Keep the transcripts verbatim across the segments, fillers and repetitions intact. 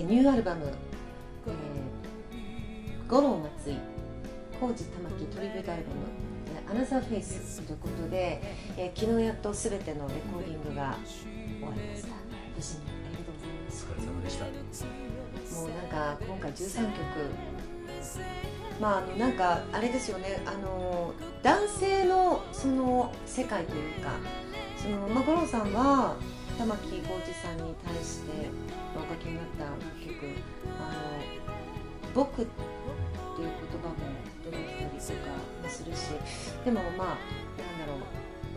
ニューアルバム、えー、五郎松井浩二玉木トリビュートアルバムアナザーフェイスということで、えー、昨日やっとすべてのレコーディングが終わりました。無事にありがとうございます。 お疲れ様でした。 もうなんか今回じゅうさんきょく、まああのなんかあれですよね、あの男性のその世界というか、そのまあ五郎さんは玉木浩二さんに対してお書きになった楽曲、あの僕っていう言葉も出てきたりとかもするし、でもまあなんだろう、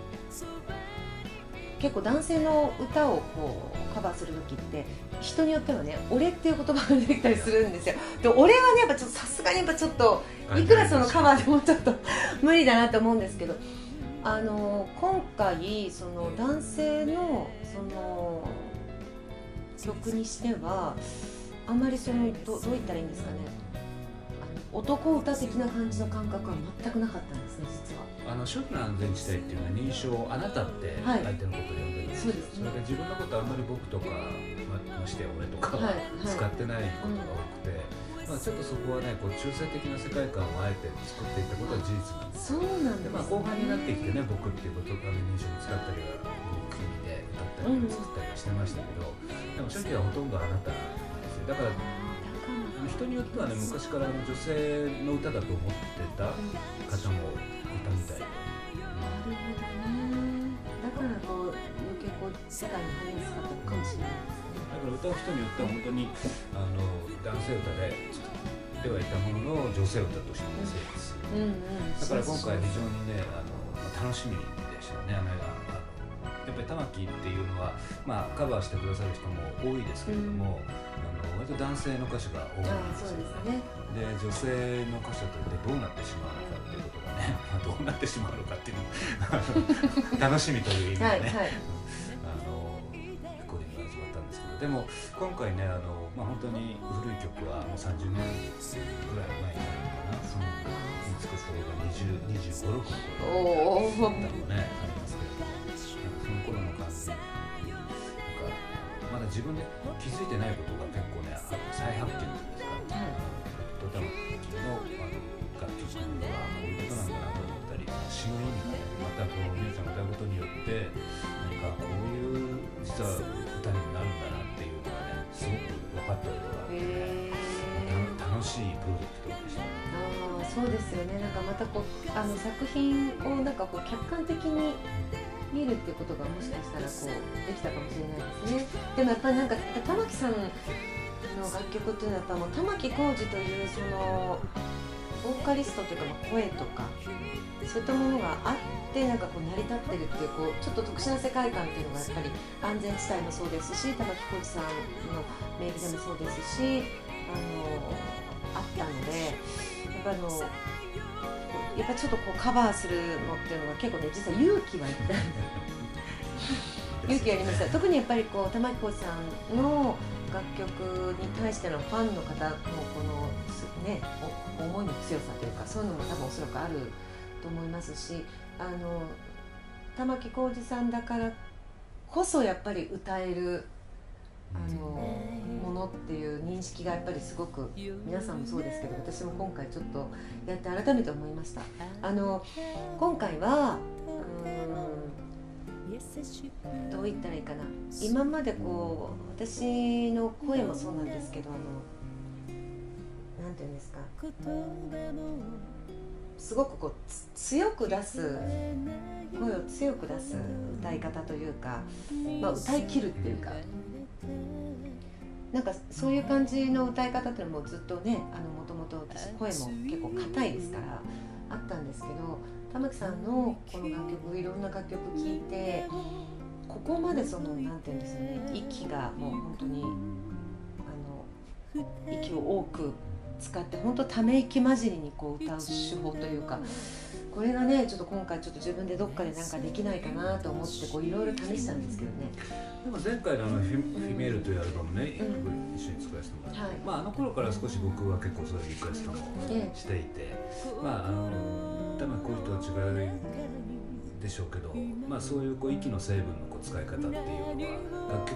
結構男性の歌をこうカバーする時って人によってはね、俺っていう言葉が出てきたりするんですよ。で俺はねやっぱちょっとさすがにやっぱちょっといくらそのカバーでもちょっと無理だなと思うんですけど、あの今回その男性のその曲にしてはあんまりその ど, どう言ったらいいんですかね、あの男歌的な感じの感覚は全くなかったんですね、実は。 あの初期の安全地帯っていうのは認証、あなたって相手のことを呼んでるんですよ、はい、そ, それで自分のことはあんまり僕とか ま, まして俺とかは使ってないことが多くて、はいはい、まあ、ちょっとそこはねこう中性的な世界観をあえて作っていったことは事実なんです。 そうなんですね。 で、まあ、後半になってきてね、僕っていうことを認証に使ったりは僕君で歌ったり作ったりはしてましたけど、うん、でも初期はほとんどあなたなんですよ。だから人によってはね、昔から女性の歌だと思ってた方もいたみたいで、 なるほどね。だからこう余計こう世界に入りやすかったのかもしれないですね。 だから歌う人によっては本当にあの男性歌で作ってはいたものの女性歌としても成立する、うんうん、だから今回非常にねあの楽しみでしたね。あのやっぱり玉木っていうのは、まあ、カバーしてくださる人も多いですけれども、うん、あの割と男性の歌手が多いんですよね。で、女性の歌手とってどうなってしまうのかっていうことがね、まあ、どうなってしまうのかっていうの楽しみという意味でね、はいはい、あのレコーディングが始まったんですけど、でも今回ねあの、まあ、本当に古い曲はもうさんじゅうねんぐらい前になるのかな、そのに作ったのがにじゅう、にじゅうご、ろくの頃だったのねありますけど、その頃の感じなんかまだ自分で気づいてないことが結構ね再発見っていうんですか、とてものあの楽曲はこういうことなんだなと思ったり、詩の意味がねまたこう皆さん歌うことによってなんかこういう実は歌になるんだなっていうのがねすごく分かったりとか、まあ、楽しいプロジェクトでした。 ああ、そうですよね。なんかまたこうあの作品をなんかこう客観的に見るっていうことがもしかしたらこうできたかもしれないですね。でもやっぱりなんか玉木さんの楽曲っていうのはやっぱもう玉置浩二というそのボーカリストというかまあ声とかそういったものがあってなんかこう成り立ってるっていうこうちょっと特殊な世界観っていうのがやっぱり安全地帯もそうですし、玉置浩二さんの名義でもそうですし、あのあったので、やっぱあのやっぱちょっとこうカバーするのっていうのが結構ね実は勇気はいった勇気ありました。特にやっぱりこう玉置浩二さんの楽曲に対してのファンの方のこのね思いの強さというかそういうのも多分おそらくあると思いますし、あの玉置浩二さんだからこそやっぱり歌えるあのものっていう認識がやっぱりすごく皆さんもそうですけど私も今回ちょっとやって改めて思いました。あの今回はうーんどう言ったらいいかな、今までこう私の声もそうなんですけど、あのなんていうんですか、すごくこう強く出す声を強く出す歌い方というか、まあ、歌い切るっていうかなんかそういう感じの歌い方っていうのもずっとね、あのもともと私声も結構硬いですからあったんですけど、玉木さんのこの楽曲いろんな楽曲聴いてここまでそのなんていうんですよね、息がもう本当にあの息を多く使って本当ため息混じりにこう歌う手法というか、これがねちょっと今回ちょっと自分でどっかでなんかできないかなと思ってこういろいろ試したんですけどね。 でも前回のあのフィ「フィメール」というアルバムね、うん、一緒に作らせてもらって、はい、まあ、あの頃から少し僕は結構そういうリクエストもしていて、まああの玉置浩二とは違うでしょうけど、まあ、そういうこう息の成分のこう使い方っていうのは楽曲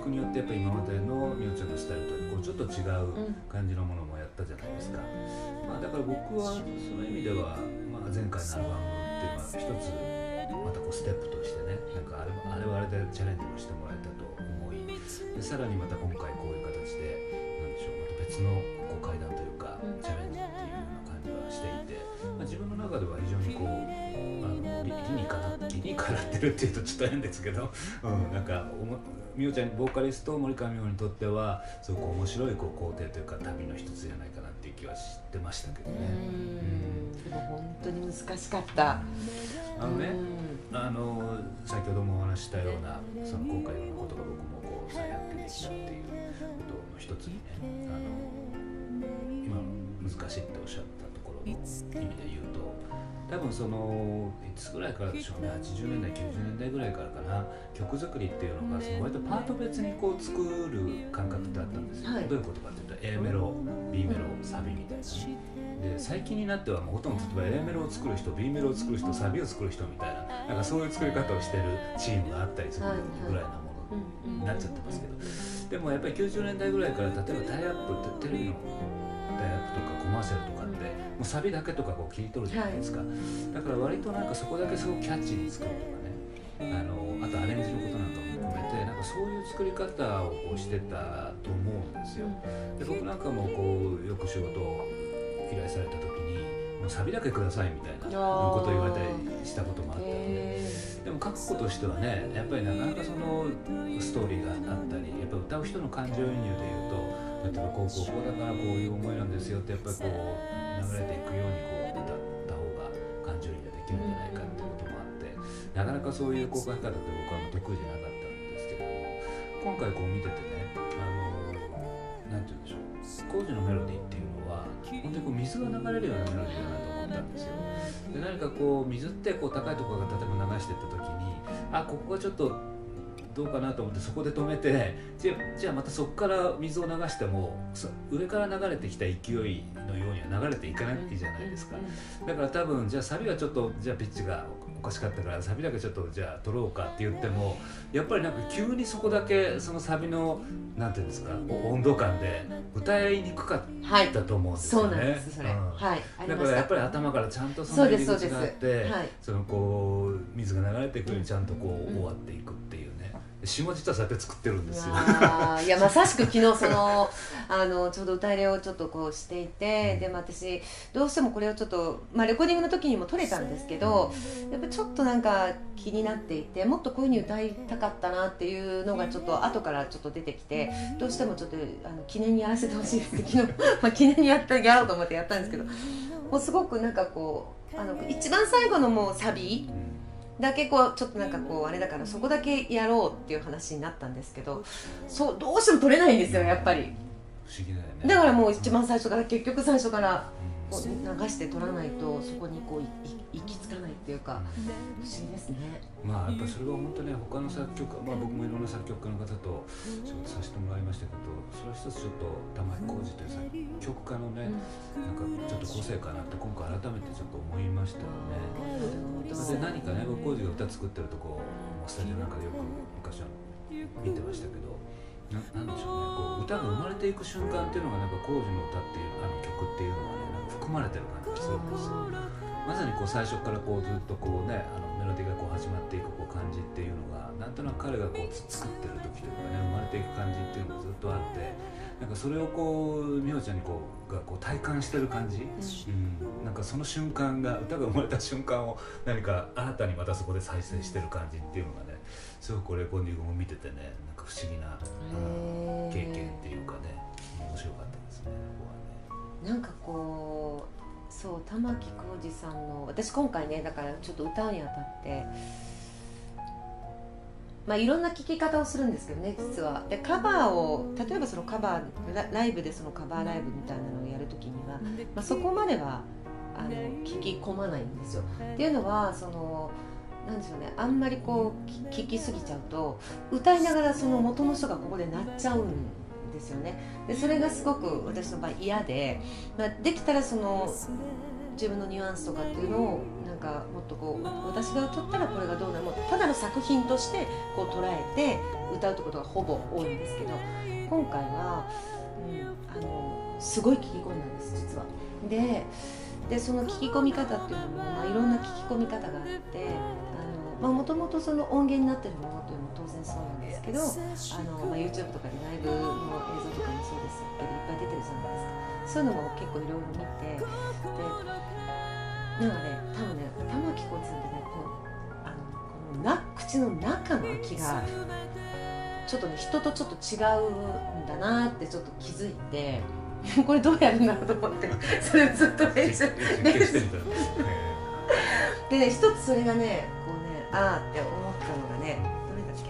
曲によってやっぱり今までのみおちゃんのスタイルとこうちょっと違う感じのものもやったじゃないですか、まあ、だから僕はその意味では、まあ、前回のアルバムっていうのは一つまたこうステップとしてね、なんかあれあれはあれでチャレンジもしてもらえたと思い、でさらにまた今回こういう形でなんでしょう、また別のこう階段というかチャレンジっていうような感じはしていて、まあ、自分の中では非常にこうあの理にかな理にかなってるっていうとちょっと変ですけど、うん、なんかみおちゃんボーカリスト森川美穂にとってはすごく面白いこう工程というか旅の一つじゃないかなっていう気はしてましたけどね。 うん、でも本当に難しかった。 あのね、あの先ほどもお話ししたようなその今回のことが僕もこう再発見できたっていうことの一つにね、あの今難しいっておっしゃったところの意味で言うと、多分そのいつぐらいからでしょうね、はちじゅうねんだいきゅうじゅうねんだいぐらいからかな、曲作りっていうのがその割とパート別にこう作る感覚ってあったんですよ、はい、どういうことかっていうと A メロ B メロサビみたいな、で最近になってはもうほとんど例えば A メロを作る人 B メロを作る人サビを作る人みたいな、なんかそういう作り方をしてるチームがあったりするぐらいなものになっちゃってますけど、でもやっぱりきゅうじゅうねんだいぐらいから例えばタイアップテレビのタイアップとかコマーシャルとかってもうサビだけとかこう切り取るじゃないですか、はい、だから割となんかそこだけすごくキャッチーに作るとかね、あのあとアレンジのことなんかも含めてなんかそういう作り方をこうしてたと思うんですよ。で僕なんかもこうよく仕事を依頼された時にもうサビだけくださいみたいなことを言われたりしたこともあったので、でも書くこととしてはね、やっぱりなかなかそのストーリーがあったり、やっぱ歌う人の感情移入でいうと、例えばこうこうこうだからこういう思いなんですよってやっぱりこう流れていくようにこう歌った方が感情移入できるんじゃないかっていうこともあって、なかなかそういうこう書き方って僕はもう得意じゃなかったんですけども、今回こう見ててね、あのなんて言うんでしょう、工事のメロディーっていうのは本当にこう水が流れるようなメロディーだなと思ったんですよ。で何かこう水ってこう高いところから例えば流していった時に、あここがちょっとどうかなと思ってそこで止めて、じゃじゃあまたそこから水を流しても上から流れてきた勢いのようには流れていかないじゃないですか。だから多分じゃあサビはちょっとじゃあピッチがおかしかったからサビだけちょっとじゃあ取ろうかって言っても、やっぱりなんか急にそこだけそのサビのなんていうんですか温度感で歌いにくかったと思うんですよね。はい、そうなんですそれ、うん、はい、だからやっぱり頭からちゃんとその入り口があって、はい、そのこう水が流れてくるようにちゃんとこう終わっていくっていうね。下実はそうやって作ってるんですよ。 いやまさしく昨日そのあのちょうど歌入れをちょっとこうしていて、うん、でも私どうしてもこれをちょっと、まあ、レコーディングの時にも撮れたんですけど、やっぱちょっとなんか気になっていて、もっとこういう風に歌いたかったなっていうのがちょっと後からちょっと出てきて、どうしてもちょっとあの記念にやらせてほしいですって昨日、まあ、記念にやったやろうと思ってやったんですけど、もうすごくなんかこうあの一番最後のもうサビだけこうちょっとなんかこうあれだからそこだけやろうっていう話になったんですけど、そうどうしても取れないんですよやっぱり。 不思議だよね。 だからもう一番最初から結局最初からこう流して取らないとそこにこう行き着かないっていうか不思議ですね。 まあやっぱりそれは本当ね他の作曲家、まあ僕もいろんな作曲家の方と仕事させてもらいましたけど、それは一つちょっと玉井浩二という作曲家のね、なんかちょっと個性かなって今回改めてちょっと思いましたよね。で何かね僕浩二が歌作ってるとこスタジオなんかでよく昔は見てましたけど、な, なんでしょうね、こう歌が生まれていく瞬間っていうのがなんか浩二の歌っていうあの曲っていうのはねなんか含まれてる感じがするんですよ。まさにこう最初からこうずっとこうねあのメロディーがこう始まっていくこう感じっていうのがなんとなく彼がこう作ってる時というかね生まれていく感じっていうのがずっとあって、なんかそれをこう美穂ちゃんにこうがこう体感してる感じ、うん、なんかその瞬間が歌が生まれた瞬間を何か新たにまたそこで再生してる感じっていうのがねすごくレコーディングも見ててねなんか不思議な、うん、経験っていうかね面白かったですね。ここはねなんかこうそう玉置浩二さんの私今回ねだからちょっと歌うにあたってまあいろんな聴き方をするんですけどね実は。でカバーを例えばそのカバー ラ, ライブでそのカバーライブみたいなのをやるときには、まあ、そこまではあの聞き込まないんですよ。っていうのはそのなんでしょうね、あんまりこう聞きすぎちゃうと歌いながらその元の人がここで鳴っちゃうんですよね。でそれがすごく私の場合嫌で、まあ、できたらその自分のニュアンスとかっていうのをなんかもっとこう私が歌ったらこれがどうなる、もうただの作品としてこう捉えて歌うってことがほぼ多いんですけど、今回は、うん、あのすごい聞き込んだんです実は。ででその聞き込み方っていうのも、まあ、いろんな聞き込み方があって、もともとその音源になってるものっていうのも当然そうなんですけど、あの、まあ、YouTube とかでライブの映像とかもそうですけどいっぱい出てるじゃないですか。そういうのも結構いろいろ見て、でなんかね多分ね玉置浩二さんってねこのあのこのな口の中の空きがちょっとね人とちょっと違うんだなってちょっと気づいてこれどうやるんだろうと思ってそれずっと練習練習でね、一つそれがねこうねあーって思ったのがね、どれだっけな、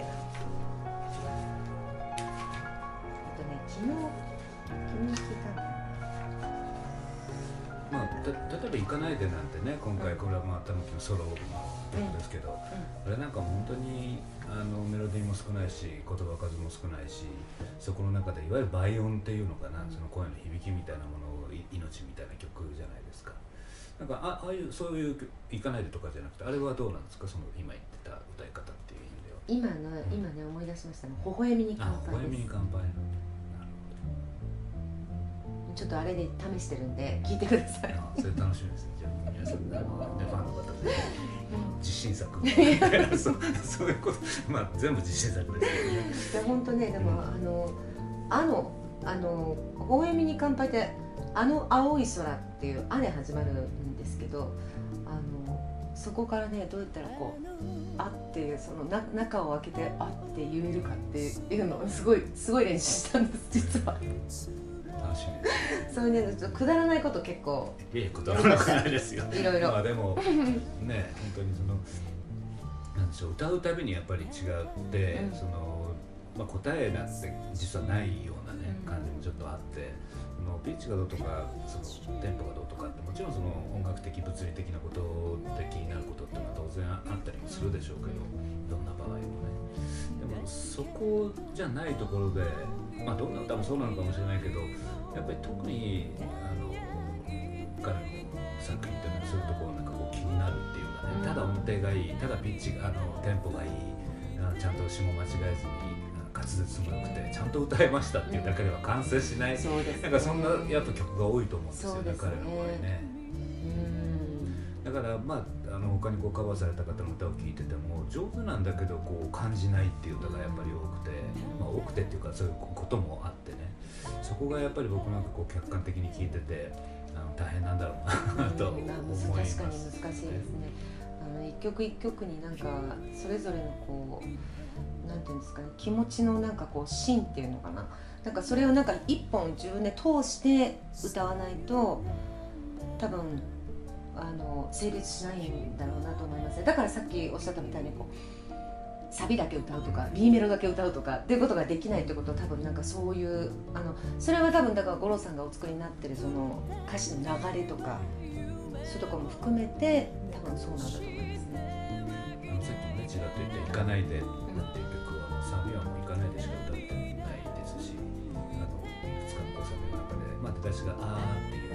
えっとね昨日昨日聞いたんだよ。 まあ、た例えば「行かないで」なんてね、今回これはまあ玉置のソロの曲ですけど、うんうん、あれなんか本当にあのメロディーも少ないし言葉数も少ないし、そこの中でいわゆる倍音っていうのかな、うん、その声の響きみたいなものを命みたいな曲じゃないですか。なんか あ, ああいうそういう「行かないで」とかじゃなくて、あれはどうなんですか、その今言ってた歌い方っていう意味では。 今の、うん、今ね思い出しましたね、微笑みに乾杯です。 微笑みに乾杯。 ちょっとあれで試してるんで聞いてください。 あ、それ楽しみですね。じゃあ皆さんあの、ね、ファンの方で実信作みたいなそうそういうこと、まあ全部実信作ですけどね。 本当ね、でも、うん、あのあのあの微笑みに乾杯ってあの青い空っていう「あ」で始まるんですけど、あのそこからねどうやったらこう「あ」っていうそのな中を開けて「あ」って言えるかっていうのをすごいすごい練習したんです実は。 楽しみです。 そういうね、くだらないこと結構いやくだらなくないですよ。 いろいろ。 まあでもね、本当にそのなんでしょう、歌うたびにやっぱり違って、うん、そのまあ答えなんて実はないようなね、うん、感じもちょっとあって、そのピッチがどうとかそのテンポがどうとかってもちろんその音楽的物理的なことで気になることっていうのは当然あったりもするでしょうけど、どんな場合もね。でもそこじゃないところで。まあどんな歌もそうなのかもしれないけど、やっぱり特にあの彼の作品っていうのはそういうところなんかこう気になるっていうかね、うん、ただ音程がいい、ただピッチがあのテンポがいい、あのちゃんと詞も間違えずに滑舌も良くてちゃんと歌えましたっていうだけでは完成しない、うん、そうですね、なんかそんなやっぱ曲が多いと思うんですよね、彼の場合ね。だからまあ、あの他にこうカバーされた方の歌を聴いてても上手なんだけどこう感じないっていう歌がやっぱり多くて、まあ、多くてっていうかそういうこともあってね、そこがやっぱり僕なんかこう客観的に聴いててあの大変なんだろうなと思います。 確かに難しいですね。あの一曲一曲になんかそれぞれのこうなんていうんですかね、気持ちのなんかこう芯っていうのかな、なんかそれをなんか一本自分で通して歌わないと多分あの成立しないんだろうなと思います。だからさっきおっしゃったみたいにこうサビだけ歌うとか B メロだけ歌うとかっていうことができないってことは多分なんかそういうあのそれは多分だから五郎さんがお作りになってるその歌詞の流れとかそういうところも含めて多分そうなんだと思いますね。 あのさっきもねちらっと言って「行かないで」なんていう曲はもうサビはもう「行かないで」しか歌ってないですし、あのいくつかのサビの中で、まあ、出だしが「あー」っていう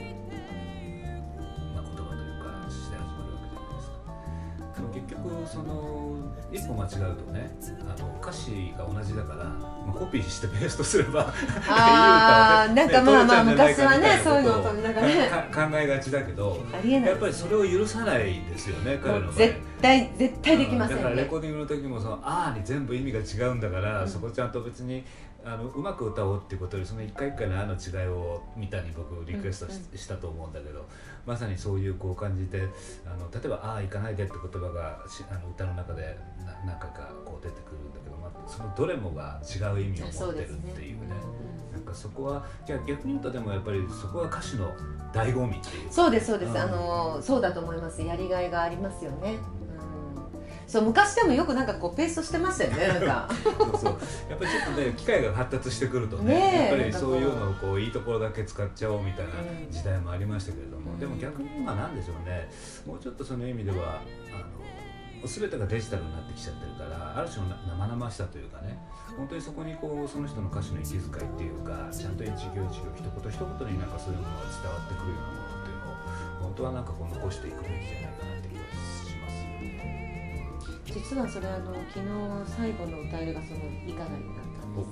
結局その一歩間違うとね、あの歌詞が同じだから、まあ、コピーしてペーストすればいい歌をね、なんかまあまあ昔はねそういうのをなんかね考えがちだけど、やっぱりそれを許さないですよね、彼の場合。 絶対絶対できませんね。 だからレコーディングの時もその「あー」に全部意味が違うんだから、うん、そこちゃんと別にあのうまく歌おうっていうことよりその一回一回の「あ」の違いをみたいに僕リクエスト し,、うんうん、したと思うんだけど、まさにそういうこう感じで、あの例えば「ああ行かないで」って言葉があの歌の中で何回かこう出てくるんだけど、まあ、そのどれもが違う意味を持ってるっていうね、なんかそこはじゃあ逆に言うとでもやっぱりそこは歌詞の醍醐味っていう。 そうですそうです、うん、あのそうだと思います。やりがいがありますよね。そう昔でもよくなんかこうペーストしてましたよね、なんかそうそう、やっぱりちょっとね機械が発達してくると ね, ねやっぱりそういうのをこういいところだけ使っちゃおうみたいな時代もありましたけれども、うん、でも逆に今なんでしょうね、もうちょっとその意味ではあの全てがデジタルになってきちゃってるから、ある種の生々しさというかね、本当にそこにこうその人の歌詞の息遣いっていうか、ちゃんと一行一行一言一言になんかそういうものが伝わってくるようなものっていうのを本当はなんかこう残していくべきじゃないかなって気がしますよね。 実はそれあの昨日最後の歌えれがそのいかがになったんです。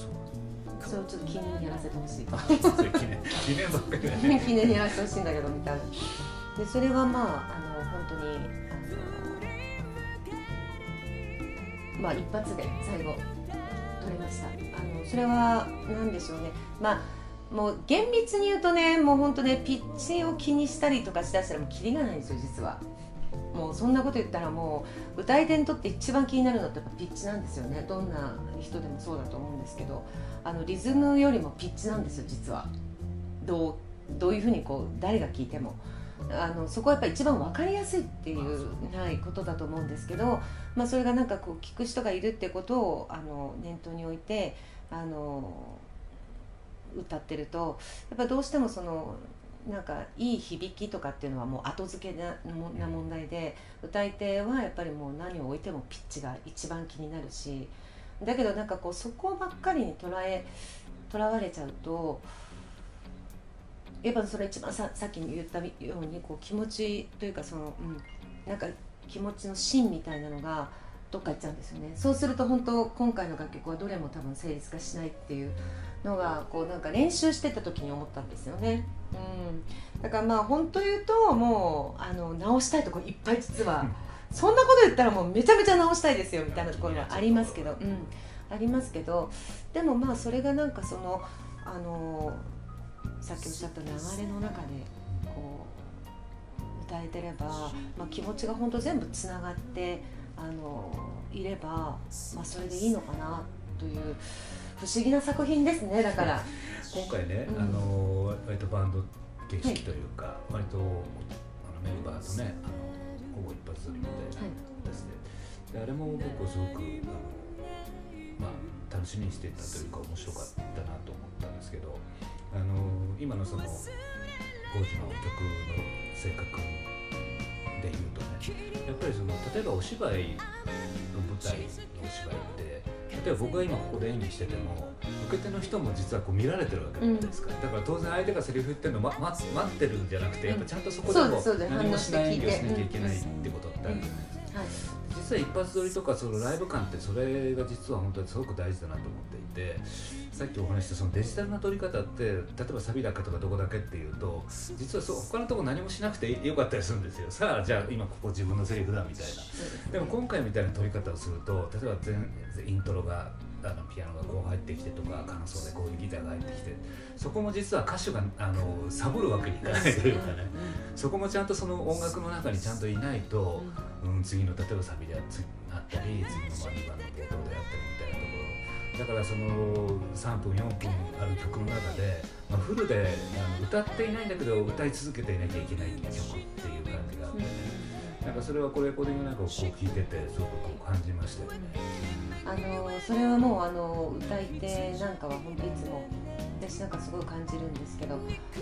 それをちょっと記念にやらせてほしいと記念記念ばっかりね記念にやらせてほしいんだけどみたいな。でそれはまああの本当にあのまあ一発で最後取れました。あのそれは何でしょうね、まあもう厳密に言うとね、もう本当ねピッチを気にしたりとかしだしたらもうキリがないんですよ実は。もうそんなこと言ったらもう歌い手にとって一番気になるのってやっぱピッチなんですよね。どんな人でもそうだと思うんですけど、あのリズムよりもピッチなんですよ実は。どうどういうふうにこう誰が聴いてもあのそこはやっぱり一番分かりやすいっていう、はい、ことだと思うんですけど、まあ、それがなんかこう聴く人がいるってことをあの念頭に置いてあの歌ってるとやっぱどうしてもそのなんかいい響きとかっていうのはもう後付けな、な問題で、歌い手はやっぱりもう何を置いてもピッチが一番気になるし、だけどなんかこうそこばっかりにとらえとらわれちゃうとやっぱそれ一番 さ, さっき言ったようにこう気持ちというかその、うん、なんか気持ちの芯みたいなのがどっか行っちゃうんですよね。そうすると本当今回の楽曲はどれも多分成立化しないっていうのがこうなんか練習してた時に思ったんですよね。うん、だからまあ本当言うともうあの直したいところいっぱい実はそんなこと言ったらもうめちゃめちゃ直したいですよみたいなところはありますけど、うん、ありますけど、でもまあそれがなんかそのあのさっきおっしゃった流れの中でこう歌えてれば、まあ、気持ちが本当全部つながってあのいれば、まあ、それでいいのかなという不思議な作品ですね。だから今回ね、うん、あの割とバンド形式というか、はい、割とあのメンバーとねあのほぼ一発撮りみたいな形で、はい、であれも結構すごくあの、まあ、楽しみにしていたというか面白かったなと思ったんですけど、あの今のそのゴージの曲の性格でいうとね、やっぱりその例えばお芝居の舞台のお芝居って例えば僕が今ここで演技してても受け手の人も実はこう見られてるわけじゃないですか、うん、だから当然相手がセリフ言ってるのを、ま、待ってるんじゃなくてやっぱちゃんとそこでも何もしない演技をしなきゃいけないってことってあるじゃないですか、はい、実は一発撮りとかそのライブ感ってそれが実は本当にすごく大事だなと思っていて、さっきお話したそのデジタルな撮り方って例えばサビだけとかどこだけっていうと実はそう他のとこ何もしなくてよかったりするんですよ。さあじゃあ今ここ自分のセリフだみたいな。でも今回みたいな撮り方をすると例えば全イントロがあのピアノがこう入ってきてとか感想でこういうギターが入ってきて、そこも実は歌手があのサボるわけにいかないというかね、そこもちゃんとその音楽の中にちゃんといないと、うん、次の例えばサビであったり次のにばんの冒頭であったりみたいなところだからそのさんぷんよんぷんある曲の中で、まあ、フルであの歌っていないんだけど歌い続けていなきゃいけない曲っていう感じがあってね、なんかそれはこれレコーディングなんかをこう聴いててすごくこう感じましたよね。 あのそれはもうあの歌い手なんかは本当いつも私なんかすごい感じるんですけど、あの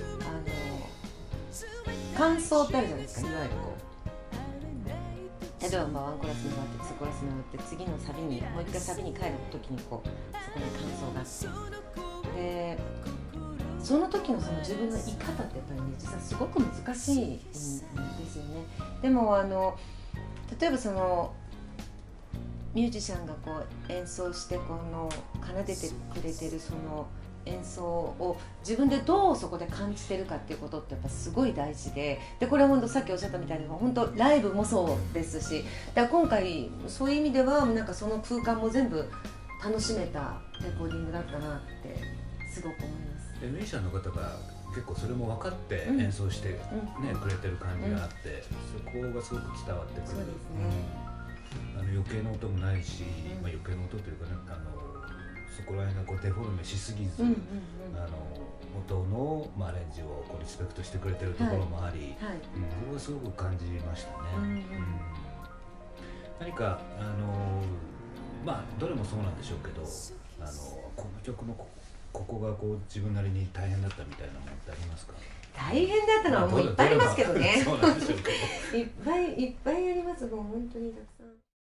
感想ってあるじゃないですか。いわゆるこう例えばまあワンコラスに終わってツーコラスに終わって次のサビにもう一回サビに帰る時にこうそこに感想があって、でその時のその自分の言い方ってやっぱりね実はすごく難しいんですよね。でもあの例えばそのミュージシャンがこう演奏してこの奏でてくれてるその演奏を自分でどうそこで感じてるかっていうことってやっぱすごい大事で、でこれは本当さっきおっしゃったみたいに本当ライブもそうですし、だから今回そういう意味ではなんかその空間も全部楽しめたレコーディングだったなってすごく思います。 でミュージシャンの方が結構それも分かって演奏して、ねうん、くれてる感じがあって、うん、そこがすごく伝わってくる。 そうですね、 うん、あの余計な音もないし、うんまあ、余計な音というかね、あのそこら辺がこうデフォルメしすぎず、うんうんうん、あの音の、まあ、アレンジをこうリスペクトしてくれてるところもあり、はいはいうん、それはすごく感じましたね。うんうん、何かあのまあどれもそうなんでしょうけど、あのこの曲のこここがこう自分なりに大変だったみたいなものってありますか？ 大変だったのはもういっぱいありますけどね。 そうなんでしょうけどいっぱいいっぱいあります。もう本当にたくさん。